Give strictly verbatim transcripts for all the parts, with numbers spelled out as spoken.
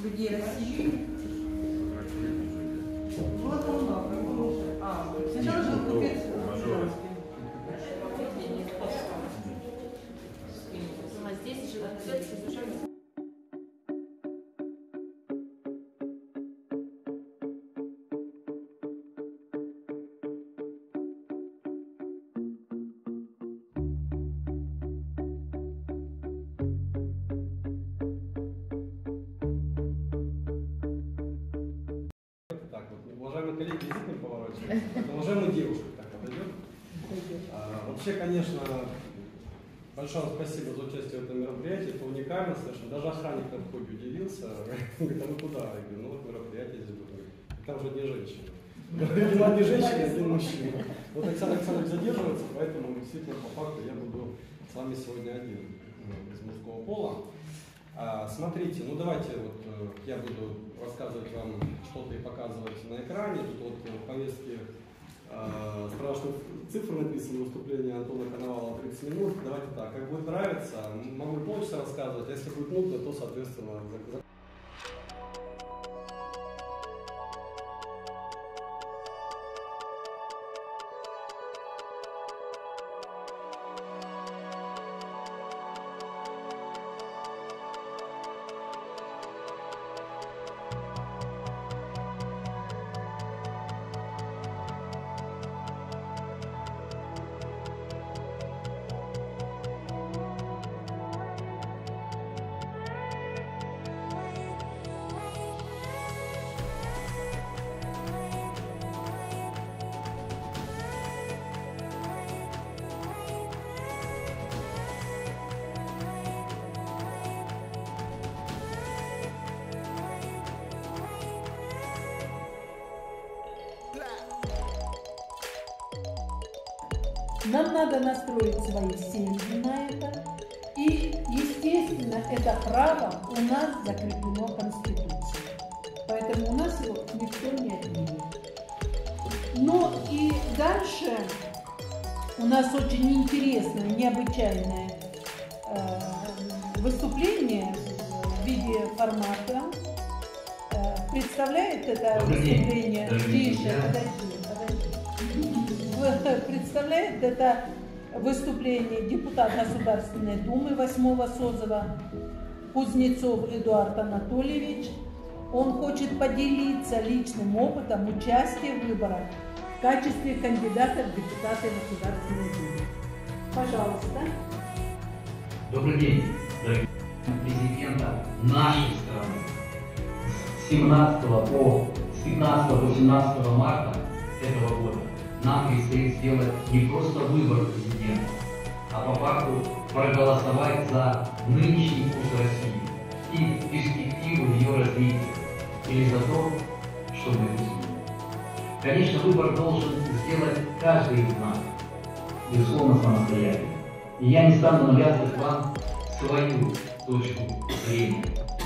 людей России. Вот он, да, а, сейчас жил купец. А здесь живет купец из Ужгорода. Уважаемые коллеги, язык не поворачивается. Уважаемые девушки, так подойдет. А, вообще, конечно, большое спасибо за участие в этом мероприятии. Это уникально совершенно. Даже охранник на входе удивился. Говорит, а вы куда? Я говорю, ну вот мероприятие здесь будет. Там же одни женщины. Видимо, одни женщины, один мужчина. Вот Александр Александрович задерживается, поэтому действительно по факту я буду с вами сегодня один из мужского пола. А, смотрите, ну давайте вот я буду рассказывать вам что-то и показывать на экране. Тут вот в повестке э, страшных цифр написано выступление Антона Коновалова тридцать минут. Давайте так, как будет нравиться, могу полчаса рассказывать, а если будет нудно, то соответственно. Нам надо настроить свои семьи на это. И, естественно, это право у нас закреплено Конституцией. Поэтому у нас его никто не отменит. Но и дальше у нас очень интересное, необычайное э, выступление в виде формата. Э, представляет это выступление... Тише, подожди, подожди. Представляет это выступление депутат Государственной Думы восьмого созыва Кузнецов Эдуард Анатольевич. Он хочет поделиться личным опытом участия в выборах в качестве кандидата в депутаты Государственной Думы. Пожалуйста. Добрый день, дорогие президента нашей страны. С семнадцатого по пятнадцатого восемнадцатого марта этого года нам предстоит сделать не просто выбор президента, а по факту проголосовать за нынешний курс России и перспективу ее развития, или за то, что мы видим. Конечно, выбор должен сделать каждый из нас, безусловно, самостоятельно. И я не стану навязывать вам свою точку зрения.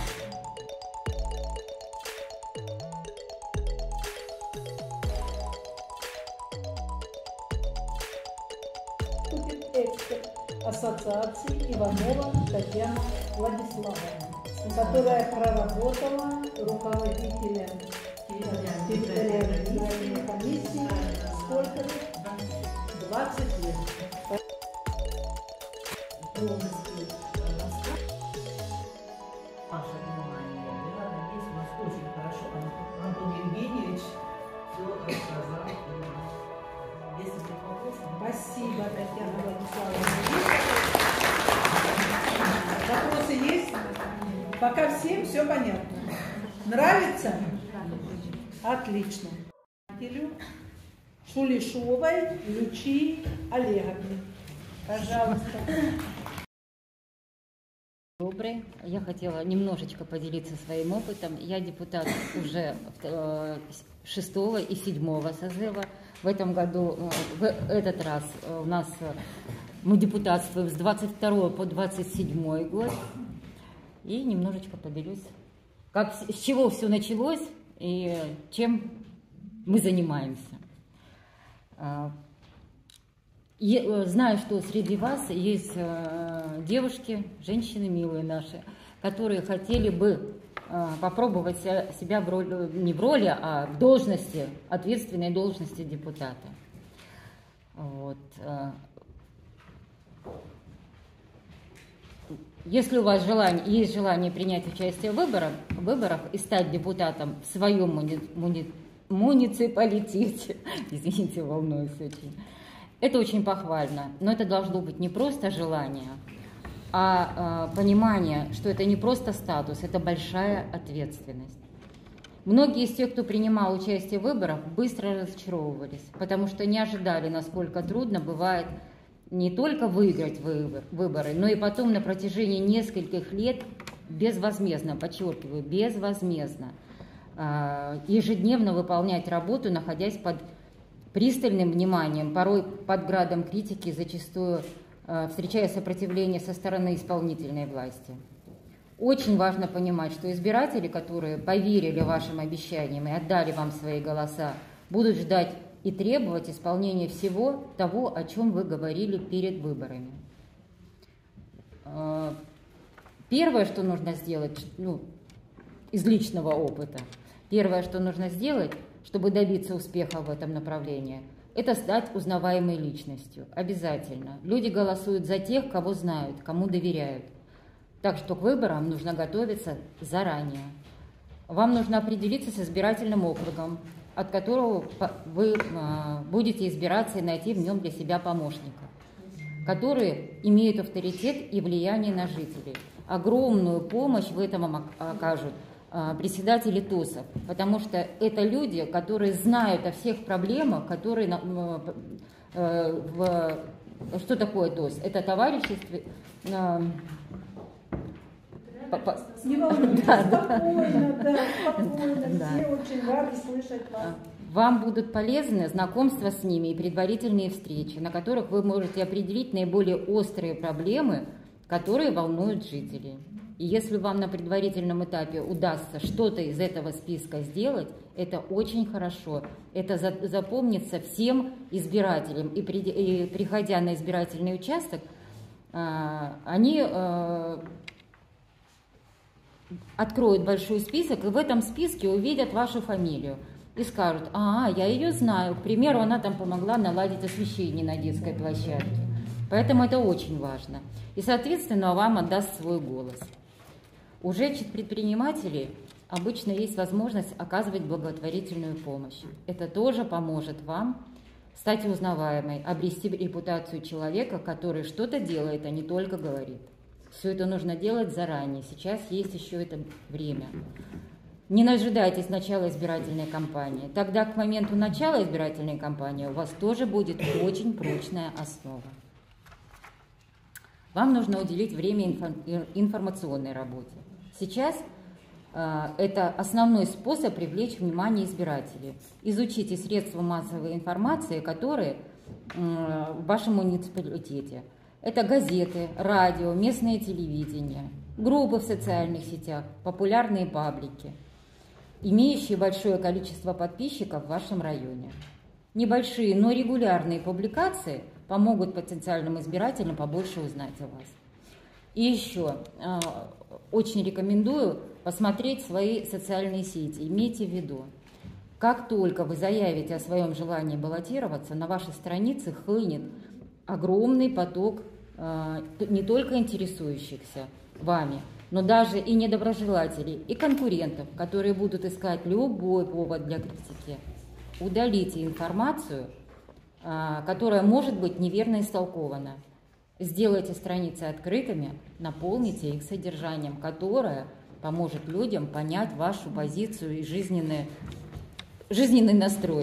Эксперт ассоциации Иванова Татьяна Владиславовна, которая проработала руководителем территориальной комиссии сколько лет? двадцать лет. Ваше внимание, я надеюсь, у нас очень хорошо Антон Евгеньевич все рассказал. Если будет вопрос, Спасибо, Татьяна Владиславовна. Вопросы есть? Пока всем все понятно. Нравится? Отлично. Шулешовой Лючи Олеговне. Пожалуйста. Добрый. Я хотела немножечко поделиться своим опытом. Я депутат уже шестого и седьмого созыва. В этом году, в этот раз у нас мы депутатствуем с двадцать второго по двадцать седьмой год. И немножечко поделюсь, как, с чего все началось и чем мы занимаемся. Я знаю, что среди вас есть девушки, женщины милые наши, которые хотели бы попробовать себя в роли, не в роли, а в должности, ответственной должности депутата. Вот. Если у вас желание, есть желание принять участие в выборах, в выборах и стать депутатом в своем муни, муни, муниципалитете, извините, волнуюсь очень, это очень похвально, но это должно быть не просто желание, а, а понимание, что это не просто статус, это большая ответственность. Многие из тех, кто принимал участие в выборах, быстро разочаровывались, потому что не ожидали, насколько трудно бывает не только выиграть выборы, но и потом на протяжении нескольких лет безвозмездно, подчеркиваю, безвозмездно, ежедневно выполнять работу, находясь под пристальным вниманием, порой под градом критики, зачастую встречая сопротивление со стороны исполнительной власти. Очень важно понимать, что избиратели, которые поверили вашим обещаниям и отдали вам свои голоса, будут ждать и требовать исполнения всего того, о чем вы говорили перед выборами. Первое, что нужно сделать, ну, из личного опыта, первое, что нужно сделать, чтобы добиться успеха в этом направлении, это стать узнаваемой личностью. Обязательно. Люди голосуют за тех, кого знают, кому доверяют. Так что к выборам нужно готовиться заранее. Вам нужно определиться с избирательным округом, от которого вы будете избираться и найти в нем для себя помощника, которые имеют авторитет и влияние на жителей. Огромную помощь в этом вам окажут председатели ТОСов, потому что это люди, которые знают о всех проблемах, которые... Что такое ТОС? Это товарищество... Не волнуйтесь, спокойно, да, спокойно, все очень рады слышать вас. Вам будут полезны знакомства с ними и предварительные встречи, на которых вы можете определить наиболее острые проблемы, которые волнуют жителей. И если вам на предварительном этапе удастся что-то из этого списка сделать, это очень хорошо. Это запомнится всем избирателям. И, при, и приходя на избирательный участок, они... откроют большой список, и в этом списке увидят вашу фамилию и скажут: а, я ее знаю, к примеру, она там помогла наладить освещение на детской площадке. Поэтому это очень важно. И, соответственно, вам отдаст свой голос. У женщин-предпринимателей обычно есть возможность оказывать благотворительную помощь. Это тоже поможет вам стать узнаваемой, обрести репутацию человека, который что-то делает, а не только говорит. Все это нужно делать заранее. Сейчас есть еще это время. Не дожидайтесь начала избирательной кампании. Тогда к моменту начала избирательной кампании у вас тоже будет очень прочная основа. Вам нужно уделить время информационной работе. Сейчас э, это основной способ привлечь внимание избирателей. Изучите средства массовой информации, которые э, в вашем муниципалитете. Это газеты, радио, местное телевидение, группы в социальных сетях, популярные паблики, имеющие большое количество подписчиков в вашем районе. Небольшие, но регулярные публикации помогут потенциальным избирателям побольше узнать о вас. И еще э, очень рекомендую посмотреть свои социальные сети. Имейте в виду, как только вы заявите о своем желании баллотироваться, на вашей странице хлынет огромный поток э, не только интересующихся вами, но даже и недоброжелателей, и конкурентов, которые будут искать любой повод для критики. Удалите информацию, э, которая может быть неверно истолкована. Сделайте страницы открытыми, наполните их содержанием, которое поможет людям понять вашу позицию и жизненный, жизненный настрой.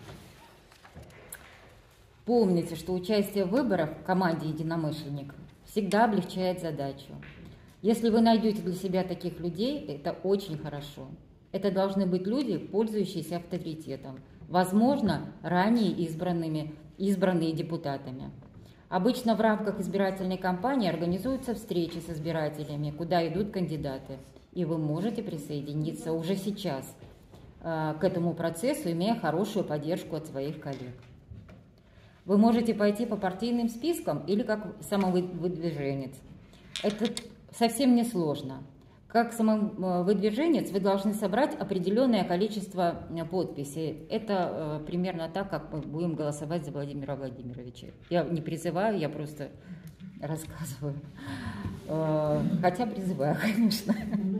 Помните, что участие в выборах в команде единомышленников всегда облегчает задачу. Если вы найдете для себя таких людей, это очень хорошо. Это должны быть люди, пользующиеся авторитетом, возможно, ранее избранными, избранные депутатами. Обычно в рамках избирательной кампании организуются встречи с избирателями, куда идут кандидаты, и вы можете присоединиться уже сейчас э, к этому процессу, имея хорошую поддержку от своих коллег. Вы можете пойти по партийным спискам или как самовыдвиженец. Это совсем не сложно. Как самовыдвиженец вы должны собрать определенное количество подписей. Это примерно так, как мы будем голосовать за Владимира Владимировича. Я не призываю, я просто рассказываю. Хотя призываю, конечно.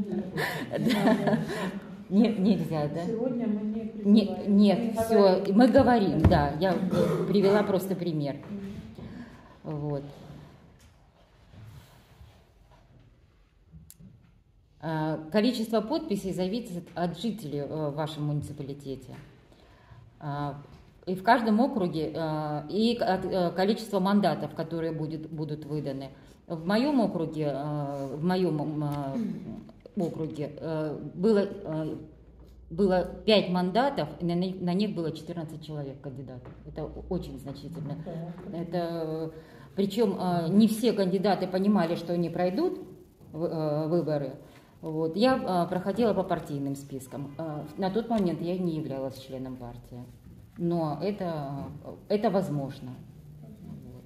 Нет, нельзя, да? Сегодня мы не призываем. Нет, нет, все, мы говорим, да. Я привела просто пример. Вот. Количество подписей зависит от жителей в вашем муниципалитете. И в каждом округе, и от количества мандатов, которые будет, будут выданы. В моем округе, в моем округе было, было пять мандатов, и на них, на них было четырнадцать человек кандидатов. Это очень значительно. Это, причем не все кандидаты понимали, что они пройдут выборы. Вот. Я а, проходила по партийным спискам. А, на тот момент я не являлась членом партии. Но это, это возможно. Вот.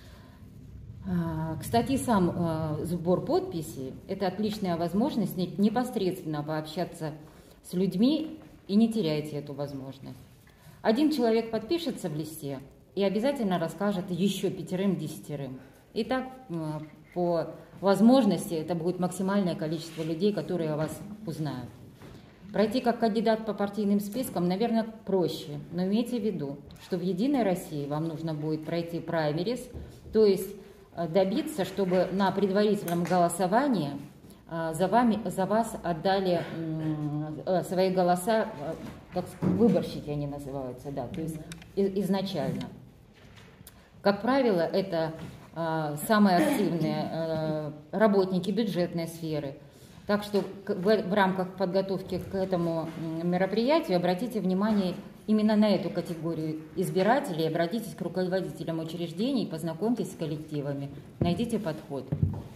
А, кстати, сам а, сбор подписей – это отличная возможность непосредственно пообщаться с людьми, и не теряйте эту возможность. Один человек подпишется в листе и обязательно расскажет еще пятерым-десятерым. И так а, по возможности это будет максимальное количество людей, которые о вас узнают. Пройти как кандидат по партийным спискам, наверное, проще, но имейте в виду, что в «Единой России» вам нужно будет пройти праймерис, то есть добиться, чтобы на предварительном голосовании за, вами, за вас отдали свои голоса, как выборщики они называются, да, то есть изначально. Как правило, это самые активные работники бюджетной сферы. Так что в рамках подготовки к этому мероприятию обратите внимание именно на эту категорию избирателей, обратитесь к руководителям учреждений, познакомьтесь с коллективами, найдите подход.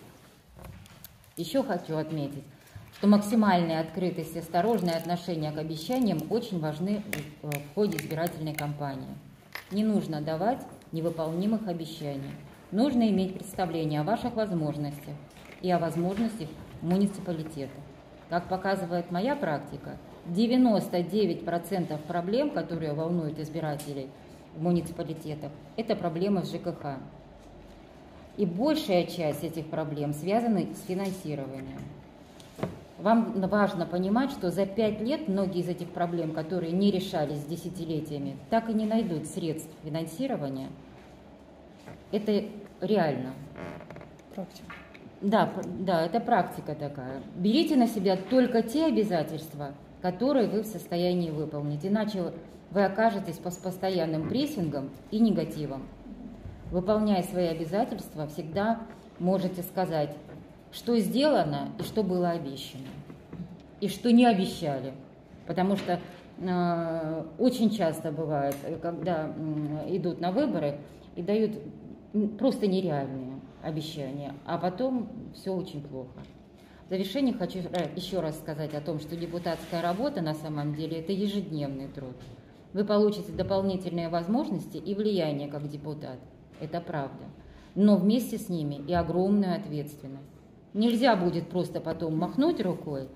Еще хочу отметить, что максимальная открытость и осторожное отношение к обещаниям очень важны в ходе избирательной кампании. Не нужно давать невыполнимых обещаний. Нужно иметь представление о ваших возможностях и о возможностях муниципалитета. Как показывает моя практика, девяносто девять процентов проблем, которые волнуют избирателей в муниципалитетах, это проблемы с ЖКХ. И большая часть этих проблем связаны с финансированием. Вам важно понимать, что за пять лет многие из этих проблем, которые не решались десятилетиями, так и не найдут средств финансирования. Это реально. Практика. Да, да, это практика такая. Берите на себя только те обязательства, которые вы в состоянии выполнить, иначе вы окажетесь под постоянным прессингом и негативом. Выполняя свои обязательства, всегда можете сказать, что сделано и что было обещано, и что не обещали. Потому что э, очень часто бывает, когда э, идут на выборы и дают просто нереальные обещания, а потом все очень плохо. В завершение хочу еще раз сказать о том, что депутатская работа на самом деле это ежедневный труд. Вы получите дополнительные возможности и влияние как депутат, это правда, но вместе с ними и огромную ответственность. Нельзя будет просто потом махнуть рукой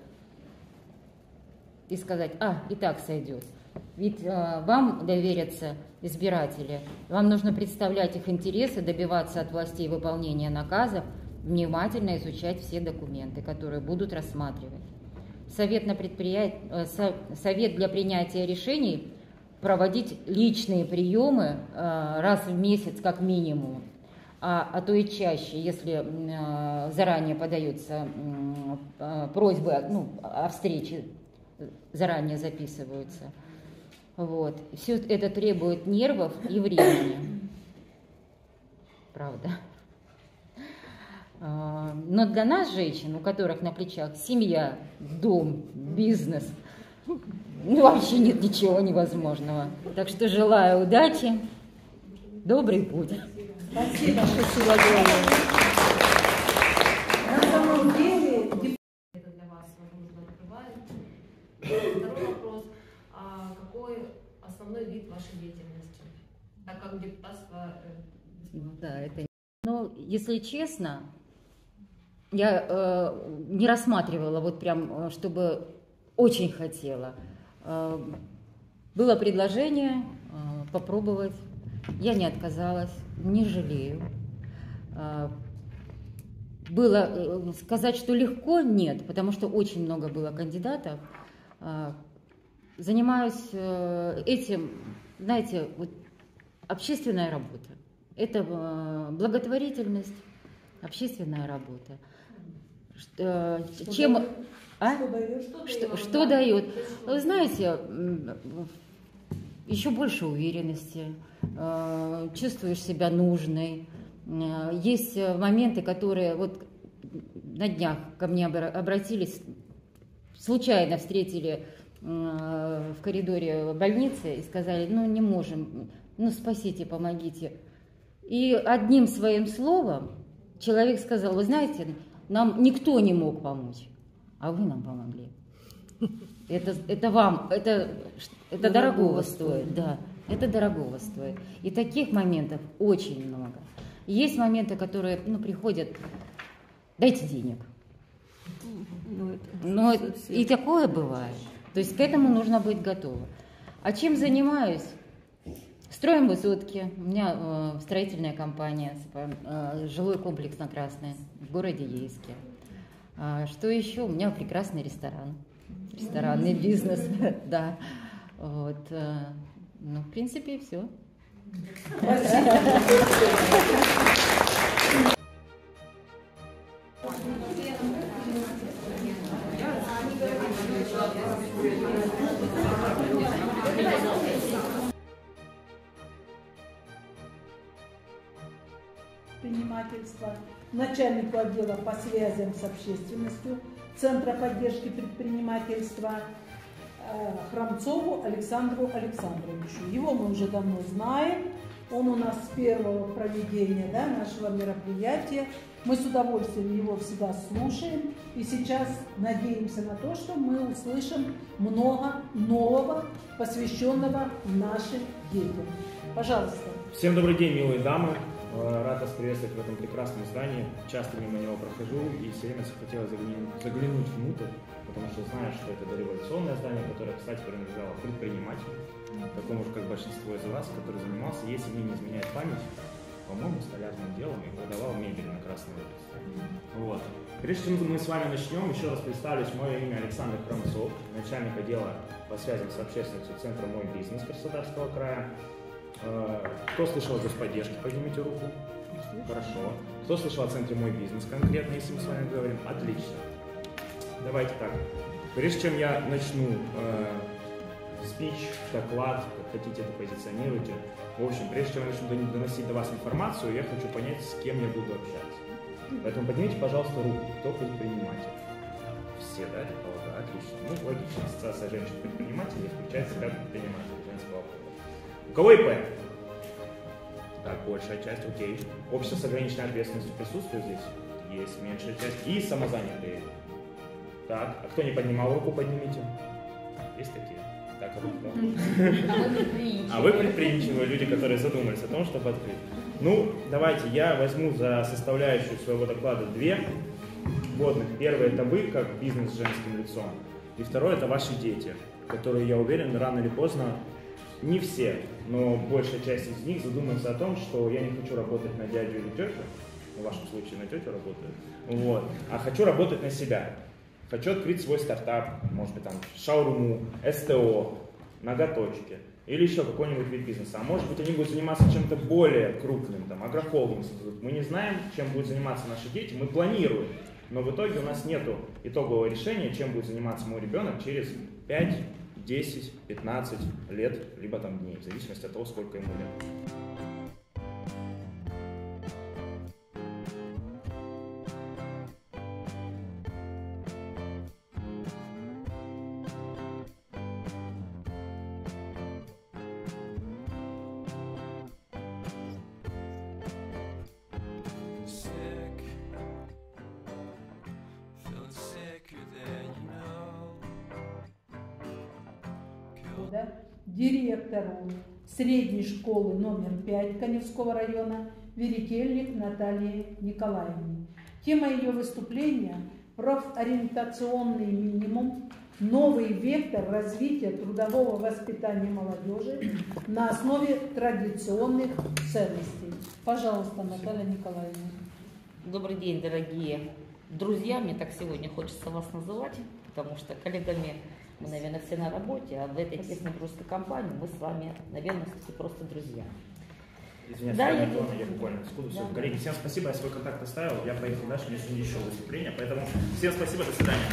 и сказать, а, и так сойдет. Ведь э, вам доверятся избиратели, вам нужно представлять их интересы, добиваться от властей выполнения наказов, внимательно изучать все документы, которые будут рассматривать. Совет, на предприят... Совет для принятия решений проводить личные приемы э, раз в месяц как минимум, а, а то и чаще, если э, заранее подаются э, просьбы ну, о встрече, заранее записываются. Вот. Все это требует нервов и времени. Правда. Но для нас, женщин, у которых на плечах семья, дом, бизнес, ну, вообще нет ничего невозможного. Так что желаю удачи, добрый путь. Спасибо, спасибо огромное. На самом деле... Это для вас, возможно, открывает. Второй вопрос. А какой основной вид вашей деятельности? Так как депутатство... Да, это... Но, если честно, я э, не рассматривала, вот прям, чтобы очень хотела. Э, было предложение э, попробовать, я не отказалась, не жалею. Э, было э, сказать, что легко, нет, потому что очень много было кандидатов. Э, занимаюсь э, этим, знаете, вот, общественная работа. Это э, благотворительность, общественная работа. Что, Что чем, дает? а? Что дает? Что, Что, дает? что дает? Вы знаете, еще больше уверенности, э, чувствуешь себя нужной. Э, есть моменты, которые вот на днях ко мне обратились, случайно встретили э, в коридоре больницы и сказали: ну не можем, ну спасите, помогите. И одним своим словом человек сказал: вы знаете, нам никто не мог помочь, а вы нам помогли. Это, это вам, это, это дорогого стоит, да, это дорогого стоит. И таких моментов очень много. Есть моменты, которые, ну, приходят: дайте денег. Но и такое бывает. То есть к этому нужно быть готовым. А чем занимаюсь? Строим высотки. У меня э, строительная компания, э, жилой комплекс на Красной в городе Ейске. А, что еще? У меня прекрасный ресторан. Ресторанный бизнес, да. Вот. Э, ну, в принципе, все. Предпринимательства, начальнику отдела по связям с общественностью Центра поддержки предпринимательства Храмцову Александру Александровичу. Его мы уже давно знаем. Он у нас с первого проведения, да, нашего мероприятия. Мы с удовольствием его всегда слушаем. И сейчас надеемся на то, что мы услышим много нового, посвященного нашим детям. Пожалуйста. Всем добрый день, милые дамы. Рад вас приветствовать в этом прекрасном здании. Часто мимо него прохожу и все время захотелось заглянуть, заглянуть внутрь, потому что знаю, что это дореволюционное здание, которое, кстати, принадлежало предпринимателю, такому же, как большинство из вас, который занимался, если мне не изменяет память, по-моему, столярным делом и продавал мебель на Красной улице. Вот. Прежде чем мы с вами начнем, еще раз представлюсь. Мое имя Александр Храмцов, начальник отдела по связям с общественностью Центра «Мой бизнес» Краснодарского края. Кто слышал о господдержке, поднимите руку. Хорошо. Кто слышал о Центре «Мой бизнес» конкретно, если мы с вами говорим? Отлично. Давайте так. Прежде чем я начну э, спич, доклад, как хотите это позиционируйте. В общем, прежде чем я начну доносить до вас информацию, я хочу понять, с кем я буду общаться. Поэтому поднимите, пожалуйста, руку, кто предприниматель. Все, да, это полагаю? Отлично. Ну, логично. Ассоциация женщин-предпринимателей включается как предприниматель женского пола. У кого ИП? Так, большая часть, окей. Общество с ограниченной ответственностью присутствует здесь? Есть, меньшая часть. И самозанятые. Так, а кто не поднимал руку, поднимите. Есть такие? Так, руку, да? А вы предприимчивые люди, которые задумались о том, чтобы открыть. Ну, давайте, я возьму за составляющую своего доклада две вводных. Первое – это вы, как бизнес с женским лицом. И второе – это ваши дети, которые, я уверен, рано или поздно, не все, но большая часть из них задумаются о том, что я не хочу работать на дядю или тетю, в вашем случае на тетю работаю, вот, а хочу работать на себя. Хочу открыть свой стартап, может быть, там, шаурму, СТО, ноготочки или еще какой-нибудь вид бизнеса. А может быть, они будут заниматься чем-то более крупным, там, агрохолдинг. Мы не знаем, чем будут заниматься наши дети, мы планируем, но в итоге у нас нет итогового решения, чем будет заниматься мой ребенок через пять, десять, пятнадцать лет, либо там дней, в зависимости от того, сколько ему лет. Директору средней школы номер пять Каневского района Веретельник Наталье Николаевне. Тема ее выступления – профориентационный минимум, новый вектор развития трудового воспитания молодежи на основе традиционных ценностей. Пожалуйста, Наталья Николаевна. Добрый день, дорогие друзья. Мне так сегодня хочется вас называть, потому что коллегами мы, наверное, все на работе, а в этой тесной дружеской компании мы с вами, наверное, все-таки просто друзья. Извиняюсь, да, я, я... я буквально секунду. Да. Все. Коллеги, всем спасибо, я свой контакт оставил, я поехал дальше, у меня сегодня еще выступление, поэтому всем спасибо, до свидания.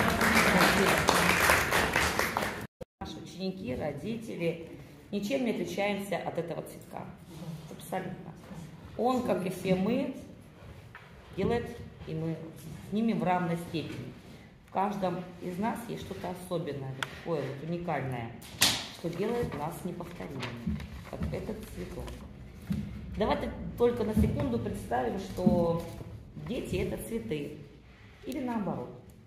Наши ученики, родители, ничем не отличаемся от этого цветка. Абсолютно. Он, как и все мы, делает, и мы с ними в равной степени. В каждом из нас есть что-то особенное, такое вот уникальное, что делает нас неповторимыми, как этот цветок. Давайте только на секунду представим, что дети – это цветы, или наоборот.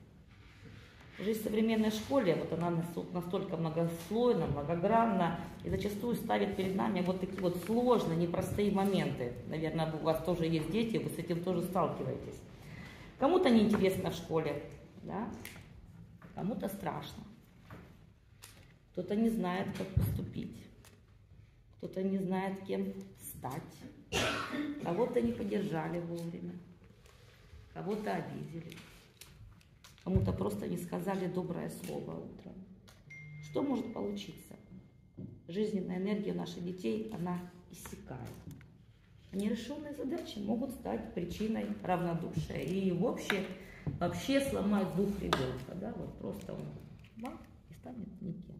Жизнь в современной школе, вот она настолько многослойна, многогранна, и зачастую ставит перед нами вот такие вот сложные, непростые моменты. Наверное, у вас тоже есть дети, вы с этим тоже сталкиваетесь. Кому-то неинтересно в школе, да? Кому-то страшно. Кто-то не знает, как поступить. Кто-то не знает, кем стать. Кого-то не поддержали вовремя. Кого-то обидели. Кому-то просто не сказали доброе слово утром. Что может получиться? Жизненная энергия наших детей, она иссякает. Нерешенные задачи могут стать причиной равнодушия и вообще, вообще сломать дух ребенка. Да? Вот просто он бах, и станет никем.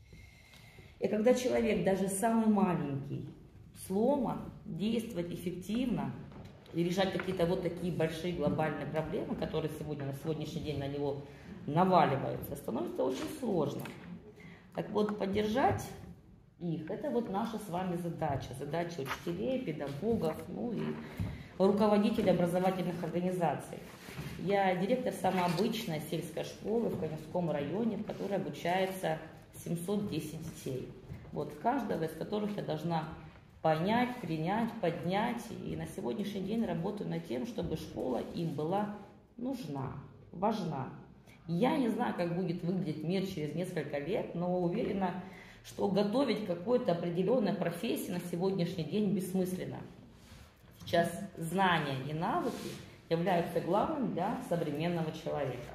И когда человек, даже самый маленький, сломан, действовать эффективно и решать какие-то вот такие большие глобальные проблемы, которые сегодня, на сегодняшний день на него наваливаются, становится очень сложно. Так вот, поддержать их – это вот наша с вами задача. Задача учителей, педагогов, ну и руководителей образовательных организаций. Я директор самой обычной сельской школы в Каневском районе, в которой обучается семьсот десять детей. Вот каждого из которых я должна понять, принять, поднять. И на сегодняшний день работаю над тем, чтобы школа им была нужна, важна. Я не знаю, как будет выглядеть мир через несколько лет, но уверена, что готовить какой-то определенной профессии на сегодняшний день бессмысленно. Сейчас знания и навыки являются главным для современного человека.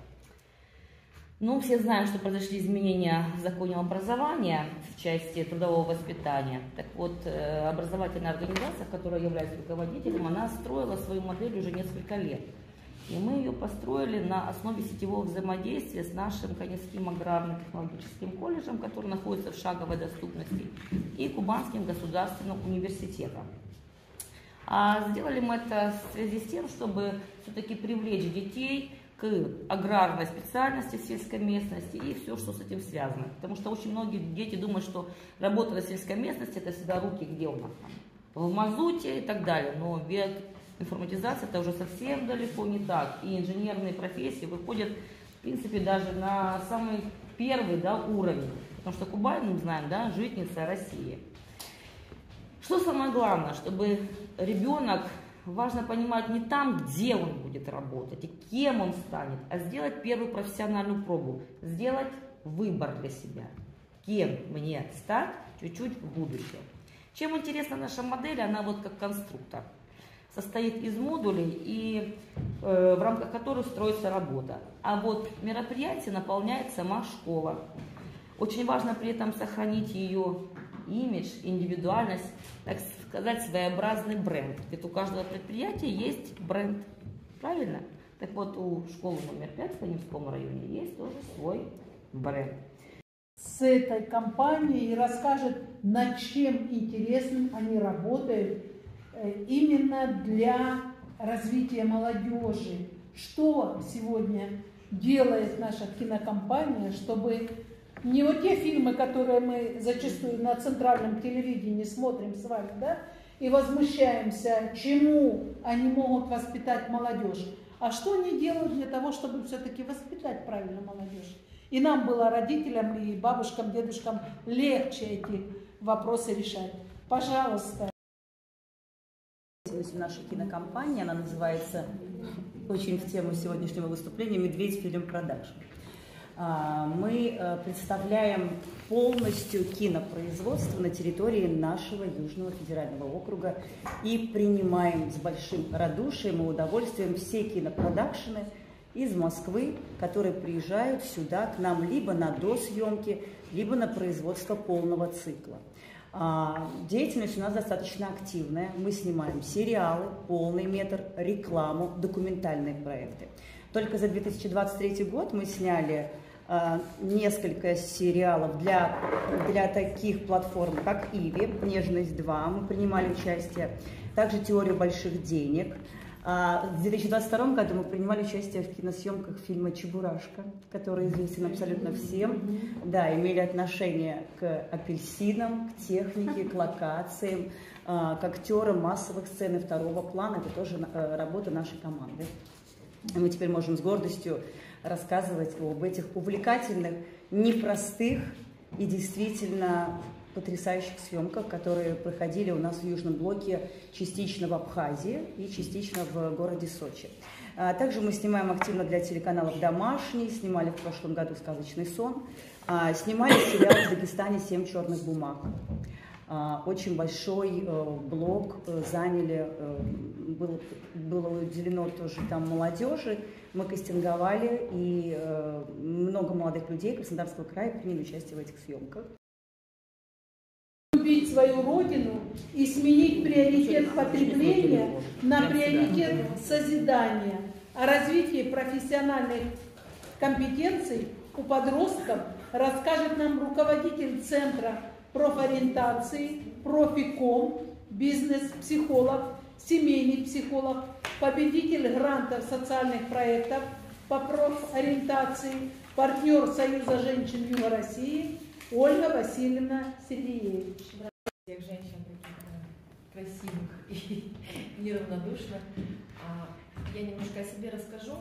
Ну, все знаем, что произошли изменения в законе образования в части трудового воспитания. Так вот, образовательная организация, в которой я являюсь руководителем, она строила свою модель уже несколько лет. И мы ее построили на основе сетевого взаимодействия с нашим Каневским аграрно-технологическим колледжем, который находится в шаговой доступности, и Кубанским государственным университетом. А сделали мы это в связи с тем, чтобы все-таки привлечь детей к аграрной специальности в сельской местности и все, что с этим связано. Потому что очень многие дети думают, что работа на сельской местности – это всегда руки, где у нас там, в мазуте и так далее. Но информатизация – это уже совсем далеко не так. И инженерные профессии выходят, в принципе, даже на самый первый, да, уровень. Потому что Кубань, мы знаем, да, житница России. Что самое главное, чтобы ребенок, важно понимать не там, где он будет работать и кем он станет, а сделать первую профессиональную пробу, сделать выбор для себя, кем мне стать чуть-чуть в будущем. Чем интересна наша модель, она вот как конструктор. Состоит из модулей, и, э, в рамках которых строится работа. А вот мероприятие наполняет сама школа. Очень важно при этом сохранить ее имидж, индивидуальность, так сказать, своеобразный бренд. Ведь у каждого предприятия есть бренд. Правильно? Так вот, у школы номер пять в Каневском районе есть тоже свой бренд. С этой компанией расскажет, над чем интересным они работают именно для развития молодежи. Что сегодня делает наша кинокомпания, чтобы не вот те фильмы, которые мы зачастую на центральном телевидении смотрим с вами, да, и возмущаемся, чему они могут воспитать молодежь, а что они делают для того, чтобы все-таки воспитать правильно молодежь. И нам было, родителям и бабушкам, дедушкам, легче эти вопросы решать. Пожалуйста. В нашей кинокомпании, она называется очень в тему сегодняшнего выступления «Медведь Фильм Продакшн». Мы представляем полностью кинопроизводство на территории нашего Южного федерального округа и принимаем с большим радушием и удовольствием все кинопродакшены из Москвы, которые приезжают сюда к нам либо на досъемки, либо на производство полного цикла. Деятельность у нас достаточно активная. Мы снимаем сериалы, полный метр, рекламу, документальные проекты. Только за две тысячи двадцать третий год мы сняли несколько сериалов для, для таких платформ, как Иви, «Нежность два», мы принимали участие, также «Теорию больших денег». В две тысячи двадцать втором году мы принимали участие в киносъемках фильма «Чебурашка», который известен абсолютно всем. Да, имели отношение к апельсинам, к технике, к локациям, к актерам массовых сцен и второго плана. Это тоже работа нашей команды. И мы теперь можем с гордостью рассказывать об этих увлекательных, непростых и действительно потрясающих съемках, которые проходили у нас в Южном блоке, частично в Абхазии и частично в городе Сочи. Также мы снимаем активно для телеканалов «Домашний», снимали в прошлом году «Сказочный сон», снимали сериал в Дагестане «Семь черных бумаг». Очень большой блок заняли, было, было уделено тоже там молодежи, мы кастинговали, и много молодых людей Краснодарского края приняли участие в этих съемках. Любить свою родину и сменить приоритет потребления на приоритет созидания. О развитии профессиональных компетенций у подростков расскажет нам руководитель Центра профориентации, профиком, бизнес-психолог, семейный психолог, победитель грантов социальных проектов по профориентации, партнер Союза женщин Юга России Ольга Васильевна Сергеевич. Всех женщин таких красивых и неравнодушных. Я немножко о себе расскажу.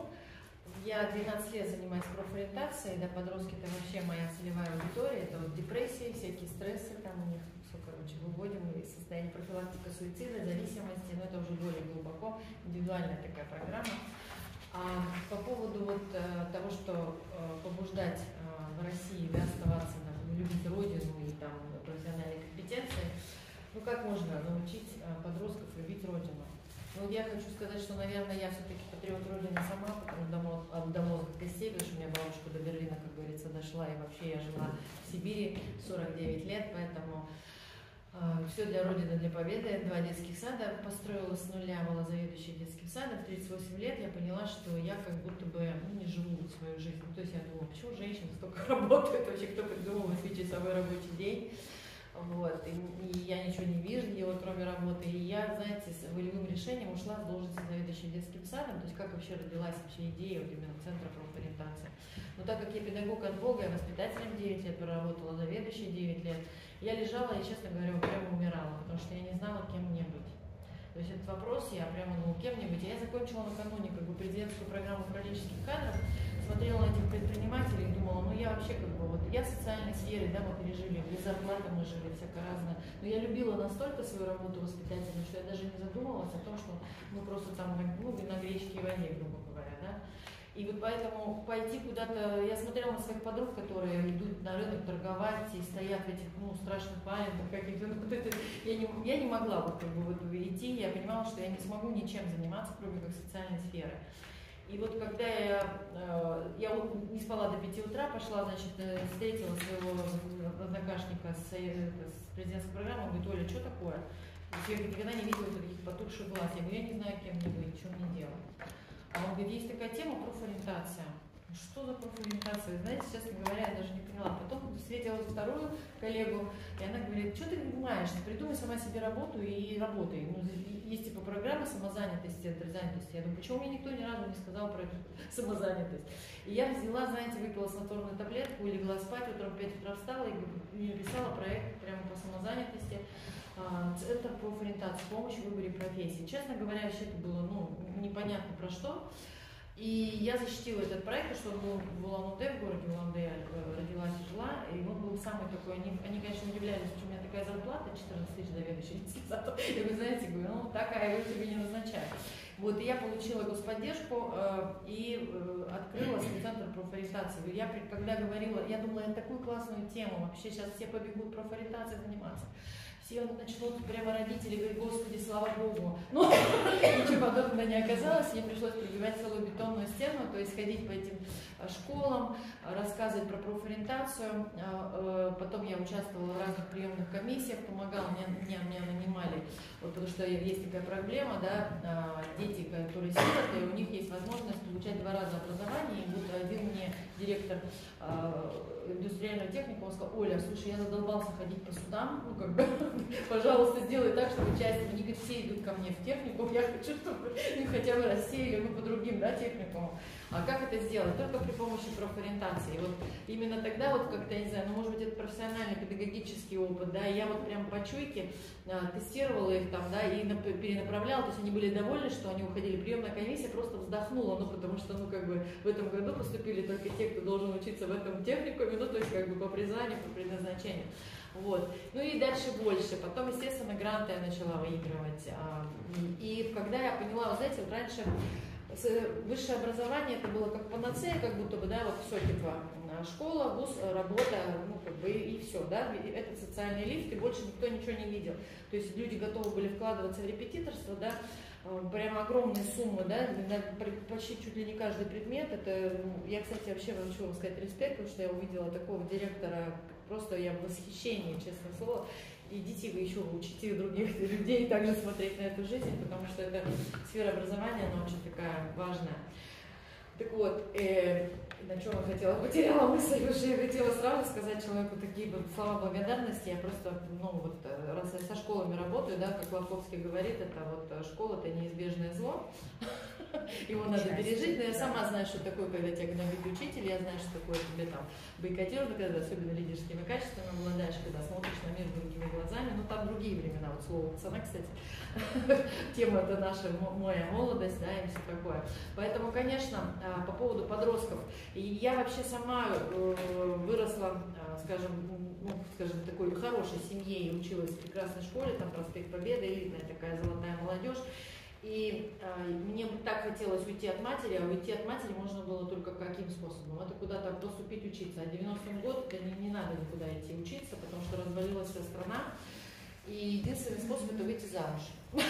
Я двенадцать лет занимаюсь профориентацией, да, подростки это вообще моя целевая аудитория, это вот депрессии, всякие стрессы, там у них все, короче, выводим, и состояние профилактика суицида, зависимости, но это уже более глубоко, индивидуальная такая программа. А по поводу вот того, что побуждать в России, да, оставаться, там, любить родину и там профессиональные компетенции, ну как можно научить подростков любить родину? Ну, я хочу сказать, что, наверное, я все-таки патриот Родины сама, потому что до мозга костей, потому что у меня бабушка до Берлина, как говорится, дошла, и вообще я жила в Сибири сорок девять лет, поэтому э, все для Родины, для победы. Два детских сада построила с нуля, была заведующей детским садом. В тридцать восемь лет я поняла, что я как будто бы ну, не живу свою жизнь. Ну, то есть я думала, почему женщины столько работают, вообще кто придумал восьмичасовой рабочий день. Вот, и, и я ничего не вижу, кроме работы. И я, знаете, с волевым решением ушла с должности заведующей детским садом. То есть как вообще родилась вообще идея вот именно Центра профориентации. Но так как я педагог от Бога, я воспитателем девять лет проработала, заведующей девять лет, я лежала и, честно говоря, прямо умирала, потому что я не знала, кем мне быть. То есть этот вопрос, я прямо, ну, кем мне быть. Я закончила накануне как бы президентскую программу управленческих кадров, смотрела на этих предпринимателей и думала, ну я вообще как бы вот, я в социальной сфере, да, мы пережили, без зарплаты мы жили, всякое разное. Но я любила настолько свою работу воспитателя, что я даже не задумывалась о том, что мы просто там, ну, на гречке и воде, грубо говоря, да. И вот поэтому пойти куда-то, я смотрела на своих подруг, которые идут на рынок торговать и стоят в этих, ну, страшных валенках каких-то, ну, вот это, я, не, я не могла вот, как бы, вот идти, я понимала, что я не смогу ничем заниматься, кроме как социальной сферы. И вот когда я, я не спала до пяти утра, пошла, значит, встретила своего однокашника с, с президентской программой, он говорит, Оля, что такое? Я никогда не видела таких потухших глаз. Я говорю, я не знаю, кем мне быть, что мне делать. А он говорит, есть такая тема профориентация. Что за профориентация? Вы знаете, честно говоря, я даже не поняла. Потом встретила вторую коллегу, и она говорит, что ты понимаешь, придумай сама себе работу и работай. Ну, есть типа программа самозанятости, занятости. Я думаю, почему мне никто ни разу не сказал про самозанятость? И я взяла, знаете, выпила снотворную таблетку и легла спать, утром в пять утра встала и написала проект прямо по самозанятости. Центр профориентации, помощь в выборе профессии. Честно говоря, вообще это было, ну, непонятно про что. И я защитила этот проект, потому что он был в Улан-Удэ, в городе Улан-Удэ, я родилась и жила, и он был самый такой, они, они конечно, удивлялись, что у меня такая зарплата, четырнадцать тысяч заведующих детским садом. И вы знаете, говорю, ну такая, его тебе не назначают. Вот, и я получила господдержку э, и э, открыла свой центр профориентации. Я, когда говорила, я думала, это такую классную тему, вообще сейчас все побегут профориентацией заниматься. Все начнут, прямо родители говорят, господи, слава богу. Но ничего подобного не оказалось, мне пришлось пробивать целую бетонную стену, то есть ходить по этим школам, рассказывать про профориентацию. Потом я участвовала в разных приемных комиссиях, помогала, меня, меня, меня нанимали, вот, потому что есть такая проблема, да, дети, которые сироты, у них есть возможность получать два раза образование. И вот один мне директор индустриального техника, он сказал, Оля, слушай, я задолбался ходить по судам, ну как бы, пожалуйста, сделай так, чтобы часть, они говорят, все идут ко мне в технику, я хочу, чтобы их хотя бы рассеяли, ну, по другим, да, техникумам. А как это сделать? Только при помощи профориентации. И вот именно тогда, вот как-то, я не знаю, ну, может быть, это профессиональный педагогический опыт, да, и я вот прям по чуйке а, тестировала их там, да, и перенаправляла, то есть они были довольны, что они уходили. Приемная комиссия просто вздохнула, ну, потому что, ну, как бы, в этом году поступили только те, кто должен учиться в этом техникуме, ну, то есть, как бы, по призванию, по предназначению. Вот. Ну и дальше больше. Потом, естественно, гранты я начала выигрывать. И когда я поняла, вы знаете, вот раньше высшее образование это было как панацея, как будто бы, да, вот все типа школа, вуз, работа, ну как бы и все, да, этот социальный лифт, и больше никто ничего не видел. То есть люди готовы были вкладываться в репетиторство, да, прямо огромные суммы, да, почти чуть ли не каждый предмет. Это, я, кстати, вообще хочу вам сказать респект, потому что я увидела такого директора, просто я в восхищении, честное слово. Идите вы еще учите других людей также смотреть на эту жизнь, потому что это сфера образования, она очень такая важная. Так вот, э, на чем я хотела, потеряла мысль, потому что я хотела сразу сказать человеку такие вот слова благодарности. Я просто, ну вот, раз я со школами работаю, да, как Лавковский говорит, это вот школа это неизбежное зло, его надо пережить, но я сама знаю, что такое, когда тебя гнобит учитель, я знаю, что такое тебе там бойкотируют, когда особенно лидерскими качествами обладаешь, когда смотришь на мир другими глазами, ну там другие времена, вот слово пацана, кстати, тема это наша, моя молодость, да, и все такое. Поэтому, конечно, по поводу подростков, и я вообще сама выросла, скажем, ну, скажем, в такой хорошей семье и училась в прекрасной школе, там проспект Победы, элитная такая золотая молодежь. И э, мне бы так хотелось уйти от матери, а уйти от матери можно было только каким способом? Это куда-то поступить учиться. А девяностый год это не, не надо никуда идти учиться, потому что развалилась вся страна. И единственный способ это выйти замуж.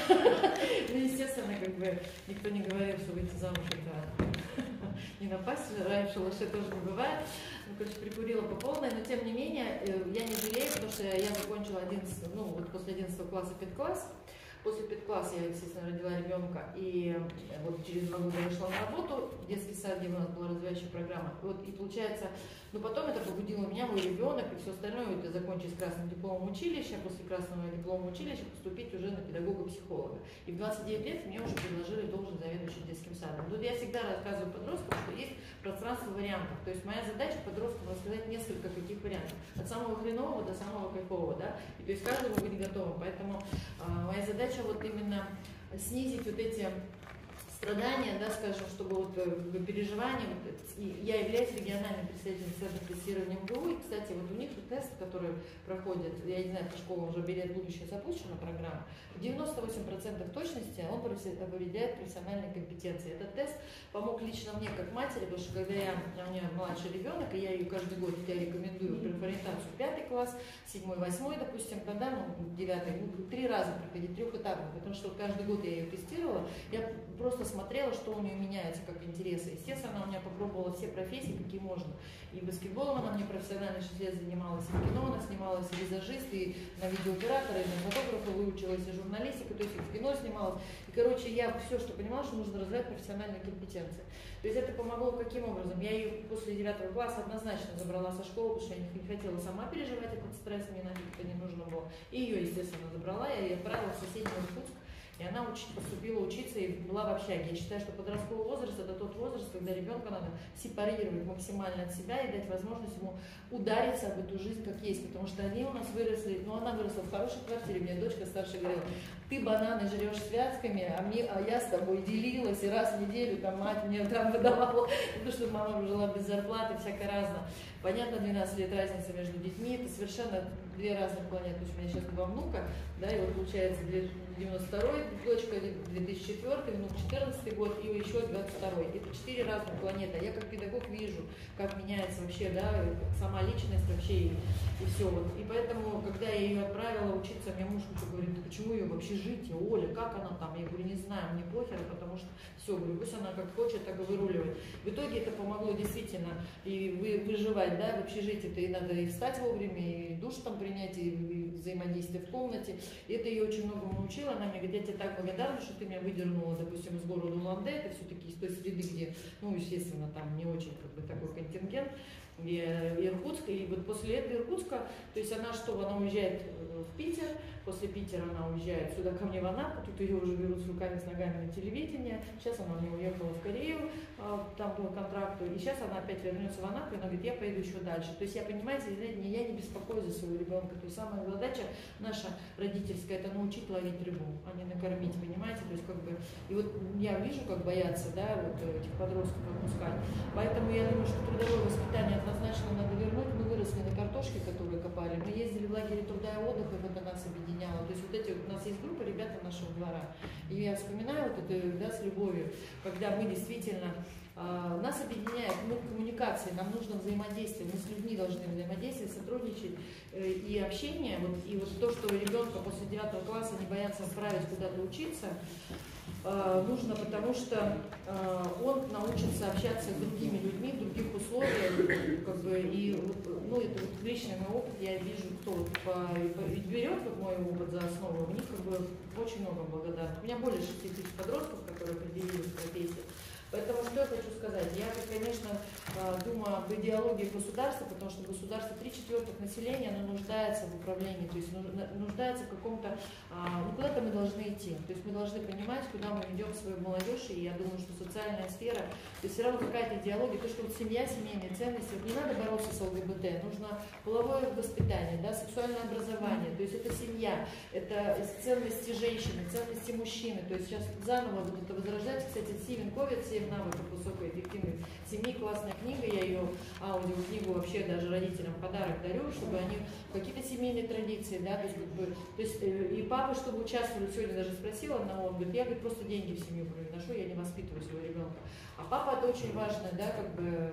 Ну, естественно, как бы никто не говорил, что выйти замуж это не напасть, раньше лошадь тоже не бывает. Ну, короче, прикурила по полной, но тем не менее я не жалею, потому что я закончила одиннадцатый, ну вот после одиннадцатого класса педкласс. После педкласса я, естественно, родила ребенка, и вот через два года я шла на работу в детский сад, где у нас была развивающая программа. Вот, и получается, ну потом это побудило меня, мой ребенок и все остальное, это закончить с красным дипломом училища, после красного диплома училища поступить уже на педагога-психолога. И в двадцать девять лет мне уже предложили должность заведующей детским садом. Тут я всегда рассказываю подросткам, что есть пространство вариантов. То есть моя задача подросткам рассказать несколько каких вариантов. От самого хренового до самого кайфового, да. И то есть каждому быть готовым. Поэтому а, моя задача вот именно снизить вот эти страдания, да, скажем, чтобы вот переживания, вот, и я являюсь региональным представителем Центра тестирования МГУ, и, кстати, вот у них тест, который проходит, я не знаю, эта школа уже «Билет в будущее» запущена программа, девяносто восемь процентов точности он определяет профессиональные компетенции. Этот тест помог лично мне как матери, потому что когда я, у меня младший ребенок, и я ее каждый год я рекомендую профориентацию пятый класс, седьмой, восьмой, допустим, тогда, ну, девятый, ну, три раза проходить, трехэтапно, потому что каждый год я ее тестировала, я просто смотрела, что у нее меняется, как интересы. Естественно, она у меня попробовала все профессии, какие можно. И баскетболом она мне профессионально шесть лет занималась, и в кино она снималась, и визажист, и на видеооператора, и на фотографа выучилась, и журналистика, то есть и в кино снималась. И, короче, я все, что понимала, что нужно развивать профессиональные компетенции. То есть это помогло каким образом? Я ее после девятого класса однозначно забрала со школы, потому что я не хотела сама переживать этот стресс, мне нафиг это не нужно было. И ее, естественно, забрала, я ее отправила в соседний Иркутск. И она уч, поступила учиться и была в общаге. Я считаю, что подростковый возраст – это тот возраст, когда ребенка надо сепарировать максимально от себя и дать возможность ему удариться об эту жизнь как есть. Потому что они у нас выросли, ну она выросла в хорошей квартире, мне дочка старшая говорила, ты бананы жрешь связками, а, мне, а я с тобой делилась, и раз в неделю там мать мне там выдавала, потому что мама жила без зарплаты, всякое разное. Понятно, двенадцать лет разница между детьми, это совершенно две разных планеты. То есть у меня сейчас два внука, да, и вот получается девяносто второй дочка, две тысячи четвёртый, внук четырнадцатый год, и еще двадцать второй. Это четыре разных планеты. А я как педагог вижу, как меняется вообще, да, сама личность вообще, и, и все. Вот. И поэтому, когда я ее отправила учиться, мне муж говорит, да почему ее в общежитие, Оля, как она там? Я говорю, не знаю, мне похер, потому что все, говорю, пусть она как хочет, так и выруливает. В итоге это помогло действительно и вы, выживать, да, в общежитии-то и надо и встать вовремя, и душ там принять, и, и взаимодействие в комнате. И это ее очень многому научило. Она мне говорит, я тебе так благодарна, что ты меня выдернула, допустим, из города Улан-Удэ, это все-таки из той среды, где, ну, естественно, там не очень как бы такой контингент, и Иркутска, и вот после этого Иркутска, то есть она что, она уезжает в Питер, после Питера она уезжает сюда ко мне в Анапу, тут ее уже берут с руками, с ногами на телевидение, сейчас она мне уехала в Корею, там был контракт, и сейчас она опять вернется в Анапу, и она говорит, я поеду еще дальше. То есть я, понимаете, я не беспокоюсь за своего ребенка, то есть самая задача наша родительская, это научить ловить рыбу, а не накормить, понимаете, то есть как бы, и вот я вижу, как боятся, да, вот этих подростков отпускать, поэтому я думаю, что трудовое воспитание однозначно надо вернуть. Мы выросли на картошке, которую копали, мы ездили в лагере труда и отдыха, и это нас объединяло. То есть вот эти, у нас есть группа ребята нашего двора, и я вспоминаю вот это, да, с любовью, когда мы действительно, э, нас объединяет, мы в коммуникации, нам нужно взаимодействие, мы с людьми должны взаимодействовать, сотрудничать, э, и общение, вот, и вот то, что ребенка после девятого класса не боятся отправить куда-то учиться, нужно, потому что э, он научится общаться с другими людьми в других условиях, как бы, и ну, это вот личный мой опыт, я вижу, кто вот по, по, берет вот мой опыт за основу, у них как бы очень много благодарных. У меня более шести тысяч подростков, которые определились в профессии. Поэтому что я хочу сказать? Я, конечно, думаю об идеологии государства, потому что государство три четвертых населения, оно нуждается в управлении, то есть нуждается в каком-то, ну куда-то мы должны идти. То есть мы должны понимать, куда мы ведем свою молодежь, и я думаю, что социальная сфера, то есть все равно какая-то идеология, то, что вот семья, семейные ценности, вот не надо бороться с ЛГБТ, нужно половое воспитание, да, сексуальное образование, то есть это семья, это ценности женщины, ценности мужчины, то есть сейчас заново вот это возрождать, кстати, Стивен Кови, навыков высокоэффективных семьи, классная книга, я ее аудиокнигу вообще даже родителям в подарок дарю, чтобы они какие-то семейные традиции, да, то есть, как бы, то есть и папа, чтобы участвовали, сегодня даже спросила одного, он говорит, я, говорит, просто деньги в семью приношу, я не воспитываю своего ребенка. А папа это очень важно, да, как бы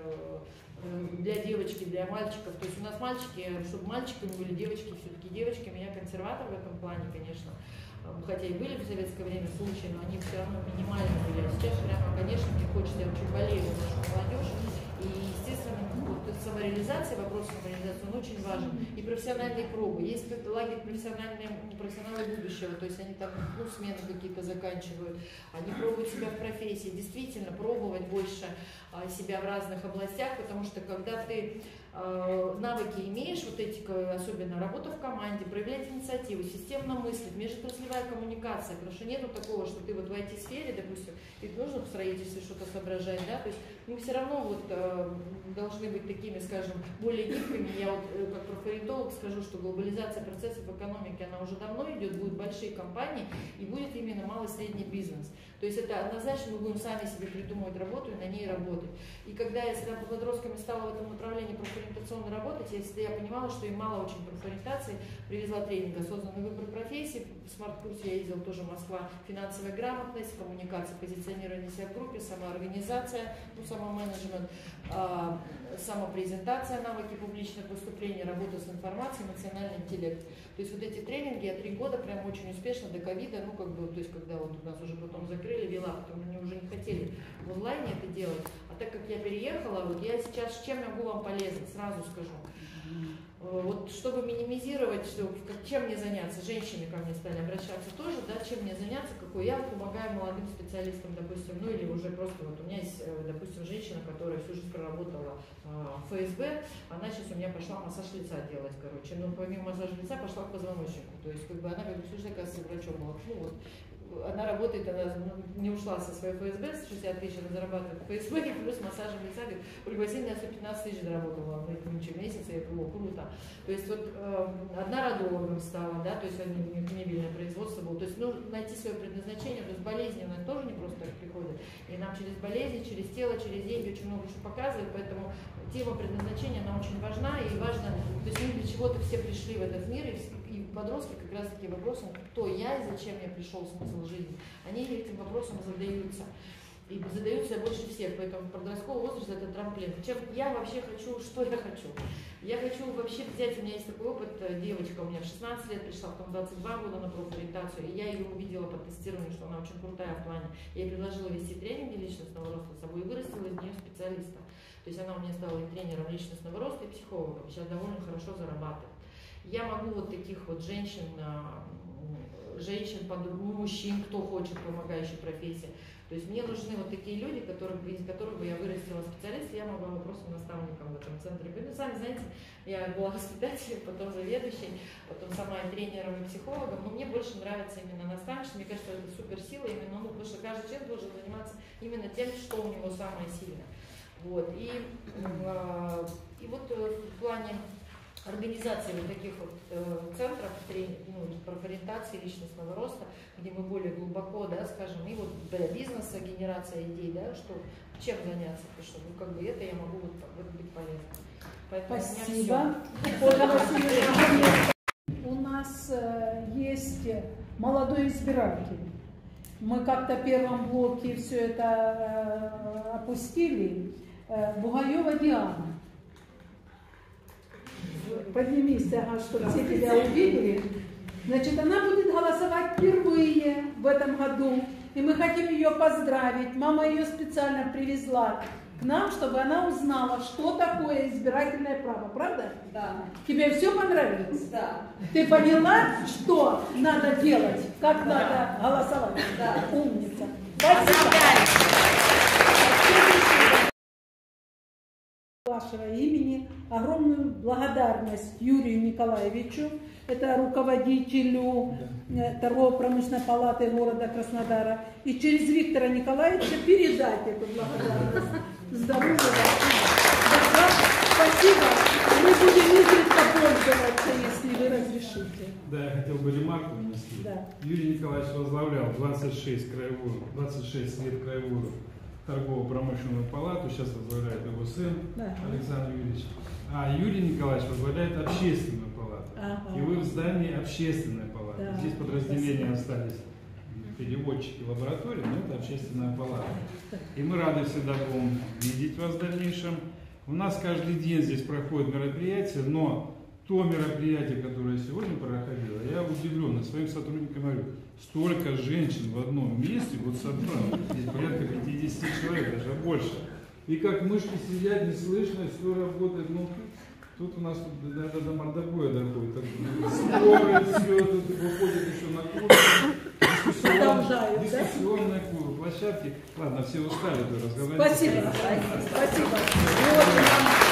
для девочки, для мальчиков, то есть у нас мальчики, чтобы мальчиками были девочки, все-таки девочками, я консерватор в этом плане, конечно. Хотя и были в советское время случаи, но они все равно минимальны были. А сейчас прямо, конечно, мне хочется, я очень болею за нашу молодежь. И, естественно, вот самореализация, вопрос самореализации, он очень важен. И профессиональные пробы. Есть лагерь профессиональные, профессионалы будущего, то есть они там, ну, смены какие-то заканчивают, они пробуют себя в профессии. Действительно, пробовать больше а, себя в разных областях, потому что когда ты а, навыки имеешь, вот эти, особенно работа в команде, проявлять инициативу, системно мыслить, межотраслевая коммуникация, потому что нету такого, что ты вот в ай ти-сфере, допустим, ведь нужно в строительстве что-то соображать, да, то есть мы все равно вот э, должны быть такими, скажем, более гибкими. Я вот э, как профориентолог скажу, что глобализация процессов экономики, она уже давно идет, будут большие компании и будет именно малый и средний бизнес. То есть это однозначно мы будем сами себе придумывать работу и на ней работать. И когда я с подростками стала в этом направлении профориентационно работать, если я понимала, что им мало очень профориентации, привезла тренинг «Осознанный выбор профессии», в смарт-курсе я ездила тоже в Москва, финансовая грамотность, коммуникация, позиционирование себя в группе, самоорганизация, ну, самоменеджмент, э, самопрезентация, навыки публичных выступлений, работа с информацией, эмоциональный интеллект. То есть вот эти тренинги я три года прям очень успешно до ковида, ну как бы, то есть когда вот у нас уже потом закрыли, вела, потому что они уже не хотели в онлайне это делать. А так как я переехала, вот я сейчас чем могу вам полезна, сразу скажу. Вот чтобы минимизировать, что, как, чем мне заняться, женщины ко мне стали обращаться тоже, да, чем мне заняться, какой я помогаю молодым специалистам, допустим, ну или уже просто вот у меня есть, допустим, женщина, которая всю жизнь проработала э, в эф эс бэ, она сейчас у меня пошла массаж лица делать, короче, но помимо массажа лица пошла к позвоночнику, то есть как бы она как бы всю жизнь, оказывается, врачом была, ну вот, она работает, она не ушла со своей эф эс бэ, с шестьдесят тысяч она зарабатывает в эф эс бэ, плюс массажем лица, говорит, Ольга Васильевна, я сто пятнадцать тысяч заработала в этом месяце, я говорю, круто. То есть вот э, одна радиологом стала, да, то есть они, у них мебельное производство было, то есть ну, найти свое предназначение, то есть болезни, она тоже не просто так приходит, и нам через болезни, через тело, через деньги очень много что показывает, поэтому тема предназначения, она очень важна, и важно, то есть мы для чего-то все пришли в этот мир, и, и подростки как раз таки вопросом, кто я и зачем я пришел, смысл жизни, они этим вопросом задаются. И задаются больше всех, поэтому подростковый возраст это трамплин. Чем я вообще хочу, что я хочу? Я хочу вообще взять, у меня есть такой опыт, девочка у меня в шестнадцать лет пришла, потом двадцать два года на профориентацию, и я ее увидела по тестированию, что она очень крутая в плане. Я ей предложила вести тренинги личностного роста с собой и вырастила из нее специалиста. То есть она у меня стала и тренером личностного роста, и психологом, сейчас довольно хорошо зарабатывает. Я могу вот таких вот женщин, женщин, мужчин, кто хочет, помогающей профессии. То есть мне нужны вот такие люди, которые, из которых бы я вырастила специалиста, я могла вопросом наставником в этом центре. Ну, сами знаете, я была воспитателем, потом заведующей, потом сама и тренером, и психологом, но мне больше нравится именно наставничество, мне кажется, это суперсила именно, ну, потому что каждый человек должен заниматься именно тем, что у него самое сильное. Вот. И, и вот в плане организации вот таких вот э, центров ну, профориентации личностного роста, где мы более глубоко, да, скажем, и вот для бизнеса генерация идей, да, что чем заняться, потому что ну, как бы это я могу вот, вот быть полезна. Поэтому спасибо. Ольга Васильевна, у нас э, есть молодой избиратель. Мы как-то в первом блоке все это э, опустили. Э, Бугаева Диана. Поднимись, ага, чтобы все тебя увидели. Значит, она будет голосовать впервые в этом году. И мы хотим ее поздравить. Мама ее специально привезла к нам, чтобы она узнала, что такое избирательное право. Правда? Да. Тебе все понравилось? Да. Ты поняла, что надо делать? Как Да. надо голосовать? Да. Умница. Спасибо. Вашего имени огромную благодарность Юрию Николаевичу, это руководителю торгово-промышленной палаты города Краснодара, и через Виктора Николаевича передать эту благодарность. Здоровья вам. Спасибо. Мы будем изредка пользоваться, если вы разрешите. Да, я хотел бы ремарку внести. Да. Юрий Николаевич возглавлял двадцать шесть, краевую, двадцать шесть лет краевую торгово-промышленную палату, сейчас возглавляет его сын да. Александр Юрьевич. А Юрий Николаевич возглавляет общественную палату. Ага. И вы в здании общественной палаты. Да. Здесь подразделения остались переводчики лаборатории, но это общественная палата. И мы рады всегда будем видеть вас в дальнейшем. У нас каждый день здесь проходит мероприятие, но то мероприятие, которое сегодня проходило, я удивлен, своим сотрудникам говорю, столько женщин в одном месте, вот собрано, здесь порядка пятьдесят человек, даже больше. И как мышки сидят, не слышно, все работает, ну, тут у нас тут, до, до мордобоя доходит, споры, все, тут выходит еще на курсы, дискуссионные, дискуссионные площадки. Ладно, все устали разговаривать. Спасибо. Спасибо.